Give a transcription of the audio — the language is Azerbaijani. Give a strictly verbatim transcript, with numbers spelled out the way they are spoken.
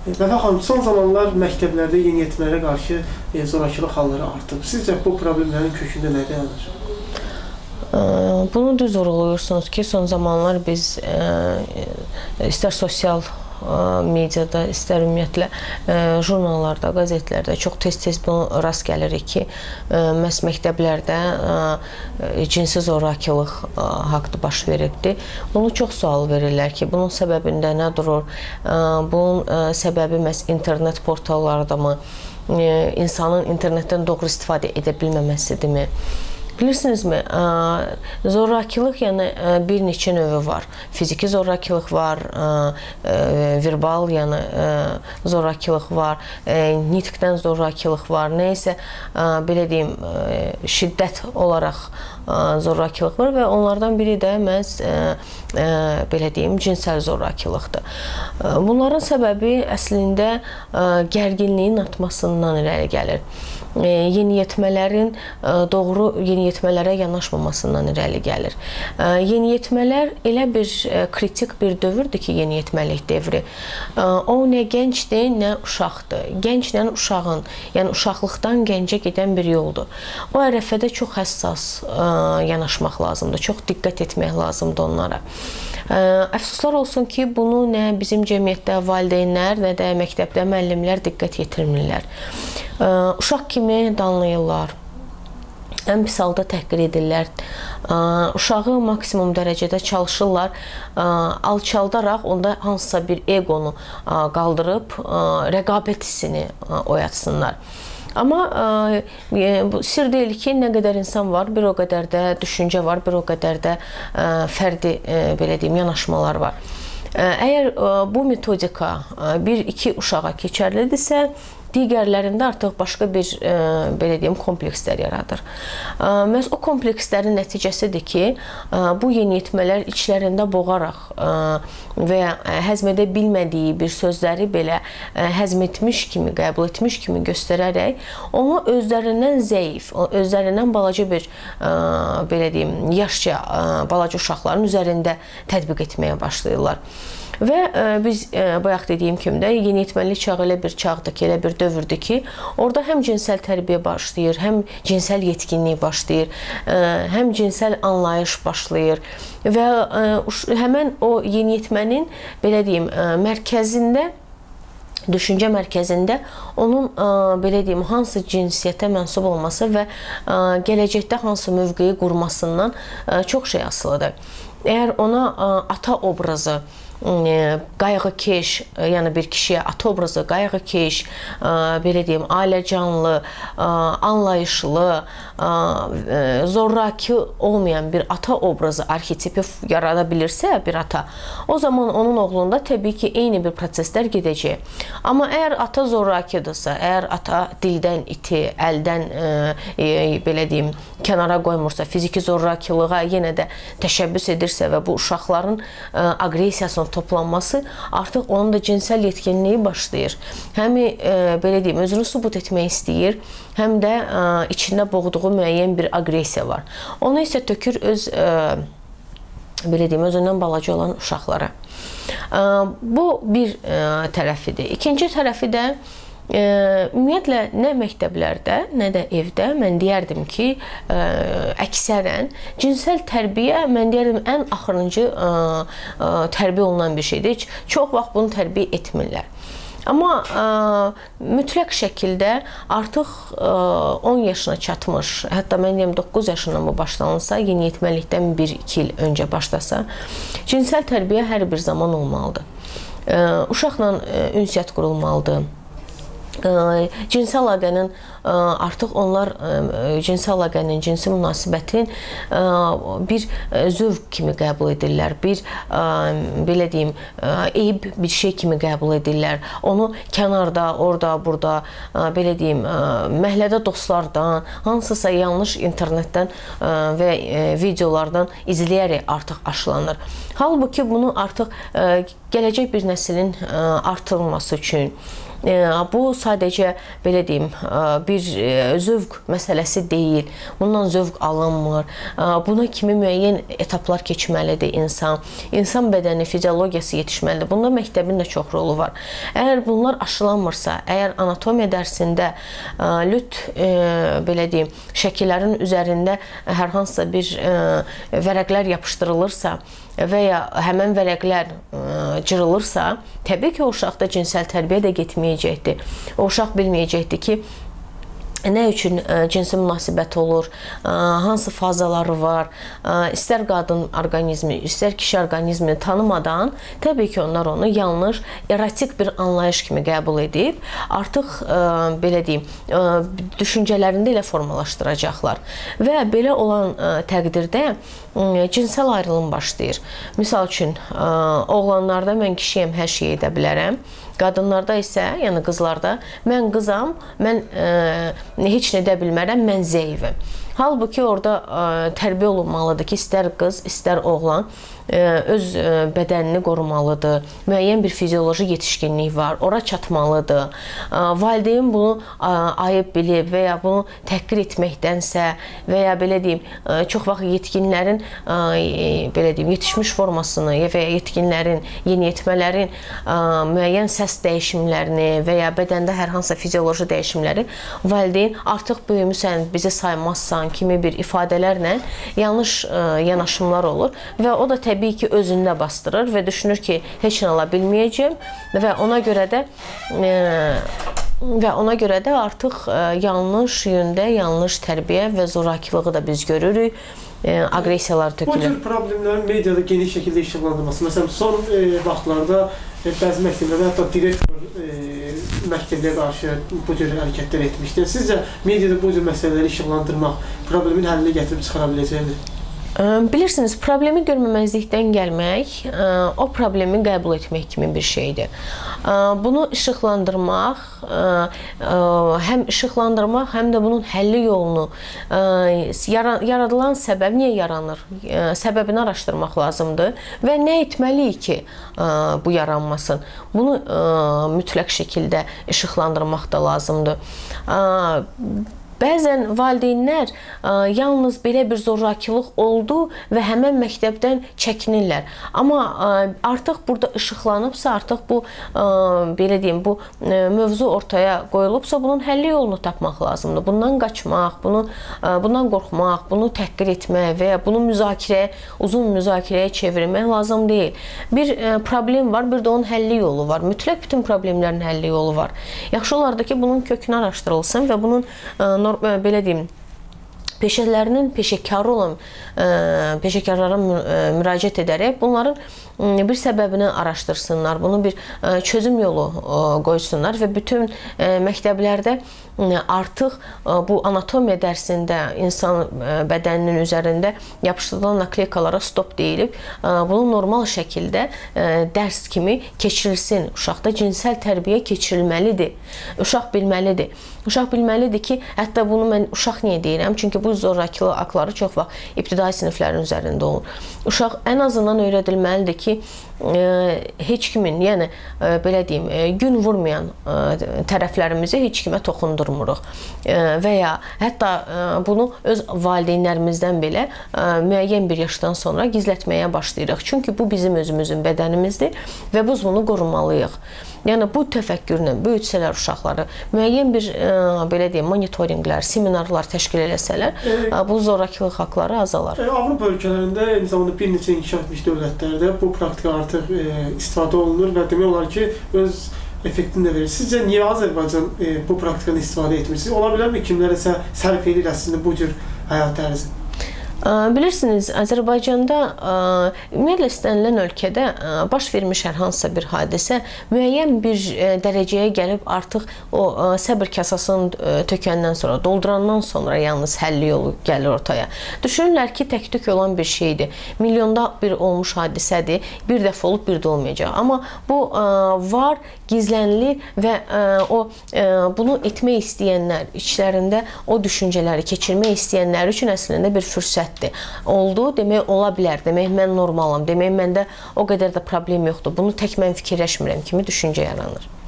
Vəfa xanım, son zamanlar məktəblərdə yeniyetmələrə qarşı zorakılıq halları artıb. Sizcə bu problemlərin kökündə nə dayanır? Bunu düz vurğuluyursunuz ki, son zamanlar biz istər sosial mediada, istər ümumiyyətlə jurnallarda, qəzetlərdə çox tez-tez bunu rast gəlirik ki, məhz məktəblərdə cinsi zorakılıq haqqında baş veribdir. Bunu çox sual verirlər ki, bunun səbəbində nə durur? Bunun səbəbi məhz internet portallarda mı? İnsanın internetdən doğru istifadə edə bilməməsidirmi? Bilirsinizmi, zorakılıq yəni bir neçə növü var. Fiziki zorakılıq var, verbal yəni zorakılıq var, nitqdən zorakılıq var, neysə belə deyim, şiddət olaraq zorakılıq var və onlardan biri də məhz belə deyim, cinsəl zorakılıqdır. Bunların səbəbi əslində gərginliyin artmasından irəli gəlir. Yeniyetmələrin doğru yeniyetmələrə yanaşmamasından irəli gəlir. Yeniyetmələr elə bir kritik bir dövrdür ki, yeniyetməlik devri. O nə gəncdir, nə uşaqdır. Gənclə uşağın, yəni uşaqlıqdan gəncə gedən bir yoldur. O ərəfədə çox həssas yanaşmaq lazımdır, çox diqqət etmək lazımdır onlara. Əfsuslar olsun ki, bunu nə bizim cəmiyyətdə valideynlər, nə də məktəbdə müəllimlər diqqət yetirmirlər. Uşaq kimi danlayırlar, ən pis halda təhqir edirlər, uşağı maksimum dərəcədə çalışırlar, alçaldaraq onda hansısa bir egonu qaldırıb rəqabət hissini oyatsınlar. Amma sir deyil ki, nə qədər insan var, bir o qədər də düşüncə var, bir o qədər də fərdi, belə deyim, yanaşmalar var. Əgər bu metodika bir-iki uşağa keçərlidirsə, digərlərində artıq başqa bir, belə deyim, komplekslər yaradır. Məhz o komplekslərin nəticəsidir ki, bu yeniyetmələr içlərində boğaraq və ya həzm edə bilmədiyi bir sözləri belə həzm etmiş kimi, qəbul etmiş kimi göstərərək, onu özlərindən zəif, özlərindən balaca bir, belə deyim, yaşca balaca uşaqların üzərində tətbiq etməyə başlayırlar. Və biz bayaq dediyim kimi də yeniyetməlik çağı elə bir çağdır ki, elə bir dövrdür ki, orada həm cinsəl tərbiyə başlayır, həm cinsəl yetkinlik başlayır, həm cinsəl anlayış başlayır və həmən o yeniyetmənin, belə deyim, mərkəzində, düşüncə mərkəzində onun, belə deyim, hansı cinsiyyətə mənsub olması və gələcəkdə hansı mövqeyi qurmasından çox şey asılıdır. Əgər ona ata obrazı, qayğıkeş, yəni bir kişiyə ata obrazı, qayğıkeş, belə deyim, ailəcanlı, anlayışlı, zoraki olmayan bir ata obrazı, arxetipi yarada bilirsə bir ata, o zaman onun oğlunda təbii ki, eyni bir proseslər gedəcək. Amma əgər ata zorakıdırsa, əgər ata dildən iti, əldən, belə deyim, kənara qoymursa, fiziki zorakılığa yenə də təşəbbüs edirsə və bu uşaqların aqressiyasının toplanması artıq onun da cinsəl yetkinliyi başlayır. Həm belə deyim, özünü sübut etmək istəyir, həm də içində boğduğu müəyyən bir aqressiya var. Onu isə tökür öz, belə deyim, özündən balaca olan uşaqlara. Bu bir tərəfidir. İkinci tərəfi də ümumiyyətlə, nə məktəblərdə, nə də evdə mən deyərdim ki, əksərən cinsəl tərbiyə, mən deyərdim, ən axırıncı tərbiyə olunan bir şeydir. Çox vaxt bunu tərbiyə etmirlər. Amma mütləq şəkildə artıq on yaşına çatmış, hətta mən deyəm doqquz yaşından bu başlanılsa, yeniyetməlikdən bir-iki il öncə başlasa, cinsəl tərbiyə hər bir zaman olmalıdır. Uşaqla ünsiyyət qurulmalıdır. Cinsi əlaqənin artıq onlar cinsi əlaqənin, cinsi münasibətin bir zövq kimi qəbul edirlər, bir belə deyim, eyib bir şey kimi qəbul edirlər. Onu kənarda, orada, burada, belə deyim, məhəllədə dostlardan, hansısa yanlış internetdən və videolardan izləyərək artıq aşılanır. Halbuki bunu artıq gələcək bir nəslin artırılması üçün, Bu sadəcə belə deyim, bir zövq məsələsi deyil. Bundan zövq alınmır. Buna kimi müəyyən etaplar keçməlidir insan. İnsan bədəni, fiziologiyası yetişməlidir. Bunda məktəbin də çox rolu var. Əgər bunlar aşılanmırsa, əgər anatomiya dərsində lüt belə deyim, şəkillərin üzərində hər hansısa bir vərəqlər yapışdırılırsa və ya həmən vərəqlər cırılırsa, təbii ki, o uşaqda cinsəl tərbiyə də getməyəcəkdir. O uşaq bilməyəcəkdir ki, nə üçün cinsi münasibət olur, hansı fazaları var, istər qadın orqanizmi, istər kişi orqanizmini tanımadan, təbii ki, onlar onu yanlış, erotik bir anlayış kimi qəbul edib, artıq, belə deyim, düşüncələrində elə formalaşdıracaqlar. Və belə olan təqdirdə cinsəl ayrılım başlayır. Misal üçün, oğlanlarda mən kişiyəm, hər şey edə bilərəm. Qadınlarda isə, yəni qızlarda, mən qızam, mən heç nə edə bilmərəm, mən zəifəm. Halbuki orada tərbiyə olunmalıdır ki, istər qız, istər oğlan öz bədənini qorumalıdır. Müəyyən bir fizioloji yetişkinlik var, ora çatmalıdır. Valideyn bunu ayıb bilib və ya bunu təhqir etməkdənsə və ya belə deyim, çox vaxt yetkinlərin belə deyim, yetişmiş formasını və ya yetkinlərin, yeniyetmələrin müəyyən səs dəyişimlərini və ya bədəndə hər hansısa fizioloji dəyişimləri valideyn artıq böyümüsən, bizi saymazsan kimi bir ifadələrlə yanlış yanaşımlar olur və o da təbii ki, özündə bastırır və düşünür ki, heç nə ala bilməyəcəm və ona görə də və ona görə də artıq yanlış yöndə, yanlış tərbiyə və zorakılığı da biz görürük. Aqressiyalar tökülür. Bu cür problemlərin mediada geniş şəkildə işıqlandırılması. Məsələn, son vaxtlarda bəzi məktəblərdə, hətta direktor məktəblərə qarşı bu cür hərəkətlər etmişdir. Sizcə mediada bu cür məsələləri işıqlandırmaq problemin həllinə gətirib çıxara biləcəkdir? Bilirsiniz, problemi görməməzlikdən gəlmək, o problemi qəbul etmək kimi bir şeydir. Bunu işıqlandırmaq, həm işıqlandırmaq, həm də bunun həlli yolunu, yaradılan səbəb niyə yaranır? Səbəbini araşdırmaq lazımdır və nə etməliyik ki, bu yaranmasın? Bunu mütləq şəkildə işıqlandırmaq da lazımdır. Bəzən valideynlər yalnız belə bir zorakılıq oldu və həmən məktəbdən çəkinirlər. Amma artıq burada işıqlanıbsa, artıq bu, belə deyim, bu mövzu ortaya qoyulubsa, bunun həlli yolunu tapmaq lazımdır. Bundan qaçmaq, bunu, bundan qorxmaq, bunu təhqir etmək və ya bunu müzakirəyə, uzun müzakirəyə çevirmək lazım deyil. Bir problem var, bir də onun həlli yolu var. Mütləq bütün problemlərin həlli yolu var. Yaxşı olardı ki, bunun kökünü araşdırılsın və bunun belə deyim, peşələrinin peşəkarı olan peşəkarlara müraciət edərək bunların bir səbəbini araşdırsınlar, bunu bir çözüm yolu qoysunlar və bütün məktəblərdə artıq bu anatomiya dərsində insan bədəninin üzərində yapışdırılan nakleykalara stop deyilib, bunu normal şəkildə dərs kimi keçirilsin. Uşaqda cinsəl tərbiyə keçirilməlidir. Uşaq bilməlidir. Uşaq bilməlidir ki, hətta bunu mən uşaq niyə deyirəm? Çünki bu zorakılıq aktları çox vaxt ibtidai siniflərin üzərində olur. Uşaq ən azından öyrədilməlidir ki, heç kimin, yəni belə deyim, gün vurmayan tərəflərimizi heç kimə toxundurmuruq və ya hətta bunu öz valideynlərimizdən belə müəyyən bir yaşdan sonra gizlətməyə başlayırıq. Çünki bu bizim özümüzün bədənimizdir və biz bunu qorumalıyıq. Yəni bu təfəkkürlə böyütsələr uşaqları, müəyyən bir belə deyim, monitorinqlər, seminarlar təşkil eləsələr, bu zorakılıq haqları azalar. Avropa ölkələrində, eyni zamanda bir neçə inkişaf etmiş dövlətlərdə bu praktika artıq istifadə olunur və demək olar ki, öz effektini də verir. Sizcə niyə Azərbaycan bu praktikanı istifadə etmişsiniz? Ola bilərmi kimlərəsə sərf edir əslində bu cür həyat tərzi? Bilirsiniz, Azərbaycanda ümumiyyətlə istənilən ölkədə baş vermiş hər hansısa bir hadisə müəyyən bir dərəcəyə gəlib artıq o səbr kasasını tökəndən sonra, doldurandan sonra yalnız həlli yolu gəlir ortaya. Düşünürlər ki, tək-tük olan bir şeydir. Milyonda bir olmuş hadisədir. Bir dəfə olub, bir də olmayacaq. Amma bu var, gizlənilir və o bunu etmək istəyənlər, içlərində o düşüncələri keçirmək istəyənlər üçün əslində bir fürsət oldu, demək ola bilər, demək mən normalam, demək məndə o qədər də problem yoxdur, bunu tək mən fikirləşmirəm kimi düşüncə yaranır.